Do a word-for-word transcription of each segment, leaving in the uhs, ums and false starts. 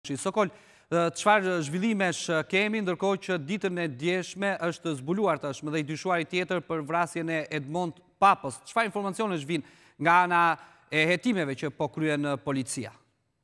Sokol, çfarë zhvillimesh kemi, ndërkohë që ditën e djeshme është zbuluar tashmë dhe i dyshuari tjetër për vrasjen e Edmond Papës. Çfarë informacionesh vijnë nga ana e hetimeve që po kryen policia?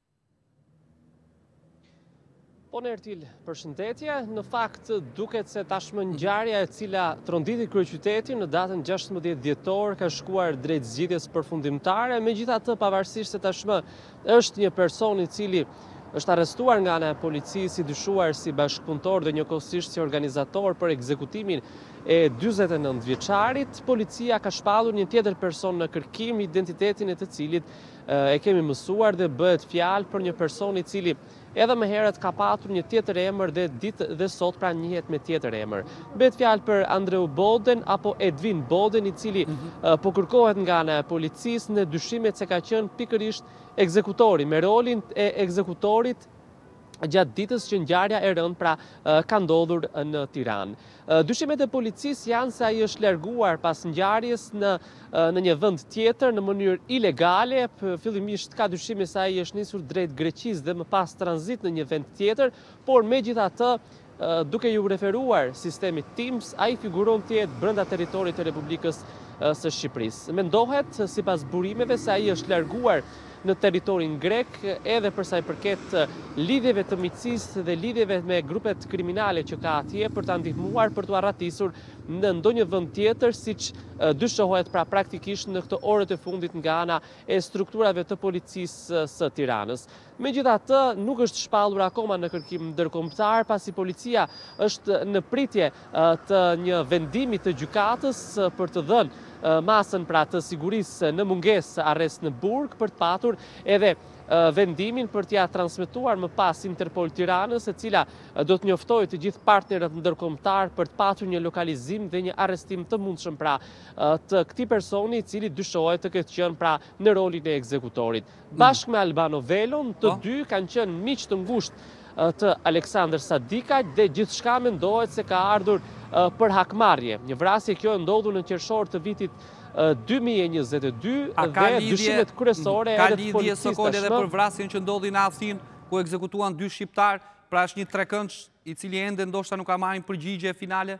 Po në Ertil, përshëndetje. Në fakt, duket se tashmë ngjarja e cila tronditi kryeqytetin në datën gjashtëmbëdhjetë dhjetor ka shkuar drejt zgjidhjes përfundimtare, megjithatë pavarësisht se tashmë është një person i cili është arrestuar nga ana e policisë, i dyshuar si bashkëpunëtor dhe njëkohësisht si organizator për ekzekutimin e dyzet e nëntë vjeçarit, policia ka shpallur një tjetër person në kërkim, identitetin e të cilit e kemi mësuar dhe bëhet fjalë për një person i cili edhe më herët ka patur një tjetër emër dhe ditë dhe sot pra njihet me tjetër emër. Bëhet fjalë për Andreu Boden apo Edvin Boden, i cili uh, po kërkohet nga ana e policisë në dyshimet se ka qenë pikërisht ekzekutori, me rolin e ekzekutorit gjatë ditës që ngjarja e rënë pra ka ndodhur në Tiranë. Dyshimet e policisë janë se ai është larguar pas ngjarjes në në një vend tjetër në mënyrë ilegale. Fillimisht ka dyshime se ai është nisur drejt Greqisë dhe më pas tranzit në një vend tjetër, por megjithatë duke ju referuar sistemit Teams, ai figuron të jetë brenda territorit të Republikës së Shqipërisë. Mendohet sipas burimeve se ai është larguar në territorin grek edhe përsa i përket lidhjeve të miqësisë dhe lidhjeve me grupet kriminale që ka atje për ta ndihmuar për t'u arratisur në ndonjë vend tjetër, siç dyshohet pra praktikisht në këto orët e fundit nga ana e strukturave të policisë së Tiranës. Megjithatë, nuk është shpallur akoma në kërkim ndërkombëtar, pasi policia është në pritje të një vendimi të gjykatës për të dhënë masën pra të sigurisë në mungesë arrest në burg për të patur edhe vendimin për t'ia transmetuar më pas Interpol Tiranës, e cila do të njoftojë të gjithë partnerët ndërkombëtar për të patur një lokalizim dhe një arrestim të mundshëm pra të këtij personi, i cili dyshohet të ketë qenë pra në rolin e ekzekutorit. Bashkë me Albano Velon, të dy kanë qenë miq të ngushtë të Aleksandr Sadikajt dhe gjithçka mendohet se ka ardhur për hakmarrje. Një vrasje kjo e ndodhur në qershor të vitit dy mijë e njëzet e dy dhe dyshimet kryesore ka edhe të lidhje policisë Sokol edhe për vrasjen që ndodhi në Afsin, ku ekzekutuan dy shqiptar, pra është një trekëndsh i cili ende ndoshta nuk ka marrë përgjigje finale?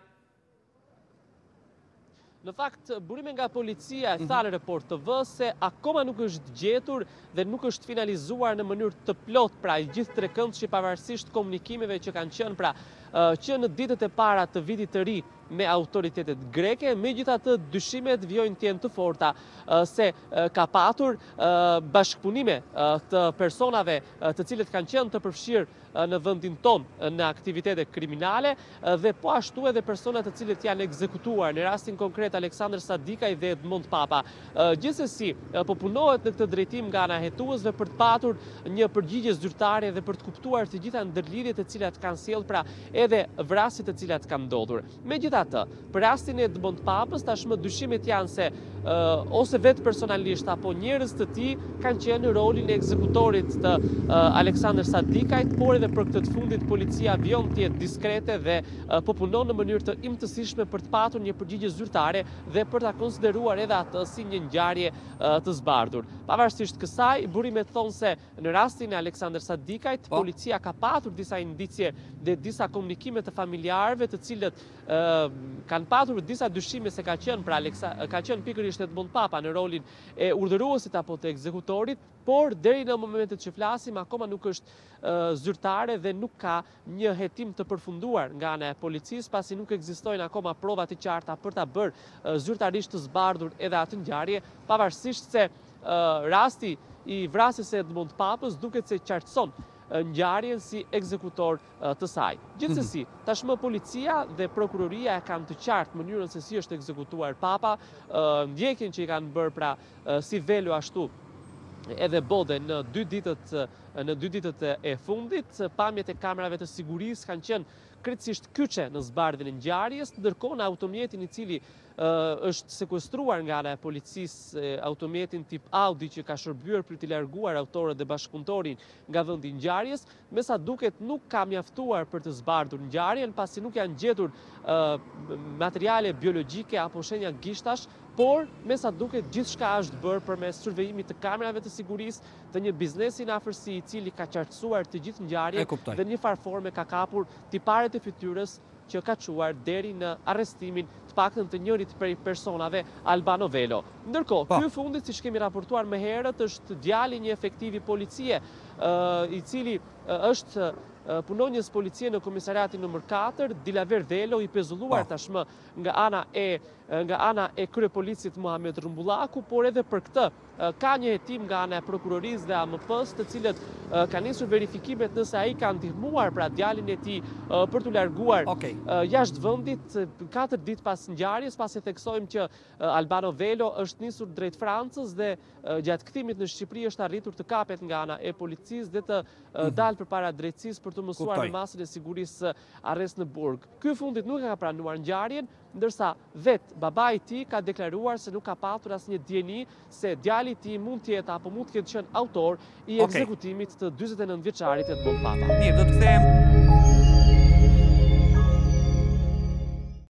Në fakt, burime nga policia e tha në Report T V se akoma nuk është gjetur dhe nuk është finalizuar në mënyrë të plot pra i gjithë trekëndshi pavarësisht komunikimeve që kanë qenë pra që në ditët e para të vitit të ri me autoritetet greke. Megjithatë, dyshimet vijojnë të jenë të forta se ka patur bashkëpunime të personave të cilët kanë qenë të përfshirë në vendin tonë në aktivitete kriminale dhe po ashtu edhe persona të cilët janë ekzekutuar, në rastin konkret Aleksandr Sadikaj dhe Edmond Papa. Gjithsesi, po punohet në këtë drejtim nga ana hetuesve për të patur një përgjigje zyrtare dhe për të kuptuar të gjitha ndërlidhjet e cilat kanë sjellë pra edhe vrasjet e cilat kanë ndodhur. Megjithatë, për rastin e Edmond Papës, tashmë dyshimet janë se uh, ose vetë personalisht apo njerëz të tij kanë qenë në rolin e ekzekutorit të uh, Aleksandr Sadikajt, por edhe për këtë të fundit policia vijon të jetë diskrete dhe uh, po punon në mënyrë të imtësishme për të patur një përgjigje zyrtare dhe për ta konsideruar edhe atë si një ngjarje uh, të zbardhur. Pavarësisht kësaj, burimet thonë se në rastin e Aleksandr Sadikajt, oh. policia ka patur disa indicie dhe disa komunikime të familjarëve të cilët uh, kanë patur disa dyshime se ka qenë pra Aleksa, ka qenë pikërisht Edmond Papa në rolin e urdhëruesit apo të ekzekutorit, por deri në momentet që flasim akoma nuk është uh, zyrtare dhe nuk ka një hetim të përfunduar nga ana e policisë, pasi nuk ekzistojnë akoma prova të qarta për ta bërë uh, zyrtarisht të zbardhur edhe atë ngjarje, pavarësisht se uh, rasti i vrasjes së Edmond Papës duket se qartëson ngjarjen si ekzekutor të saj. Gjithsesi, tashmë policia dhe prokuroria e kanë të qartë mënyrën se si është ekzekutuar Papa, ndjekjen që i kanë bërë pra si Velo ashtu edhe Bode në dy ditët në dy ditët e fundit. Pamjet e kamerave të sigurisë kanë qenë krejtësisht kyçe në zbardhjen e ngjarjes, ndërkohë në automjetin i cili uh, është sekuestruar nga ana e policisë, automjetin tip Audi që ka shërbyer për t'i larguar autorët dhe bashkëpunëtorin nga vendi i ngjarjes, me sa duket nuk ka mjaftuar për të zbardhur ngjarjen, pasi nuk janë gjetur uh, materiale biologjike apo shenja gishtash, por me sa duket gjithçka është bërë përmes survejimit të kamerave të sigurisë të një biznesi në afërsi i cili ka qartësuar të gjithë ngjarjen E kuptoj. dhe në një farë forme ka kapur tiparet e fytyrës që ka quar deri në arrestimin të paktën të njërit prej personave, Albano Velo. Ndërkohë, Po. ky fundit, siç kemi raportuar më herët, është djali një efektivi policie, ë, i cili ë, është ë, punonjës policie në komisariatin nëmër katër, Dilaver Velo, i pezulluar Po. tashmë nga ana e nga ana e kryepolicit Muhamet Rrumbullaku, por edhe për këtë ë, ka një hetim nga ana e prokurorisë dhe A M P-s, të cilët ë, kanë nisur verifikimet nëse ai ka ndihmuar pra djalin e tij ë, për t'u larguar Okej. ë, jashtë vendit katër ditë pas ngjarjes, pasi theksojmë që ë, Albano Velo është nisur drejt Francës dhe ë, gjatë kthimit në Shqipëri është arritur të kapet nga ana e policisë dhe të ë, dalë përpara drejtësisë për të mësuar Kuptoj. në masën e sigurisë arrest në burg. Ky fundit nuk e ka pranuar ngjarjen, ndërsa vetë babai i tij ka deklaruar se nuk ka patur asnjë dieni se djali i tij mund të jetë apo mund të ketë qenë autor i Okej. ekzekutimit të dyzet e nëntë vjeçarit Edmond Papa. Mirë, do të kthehem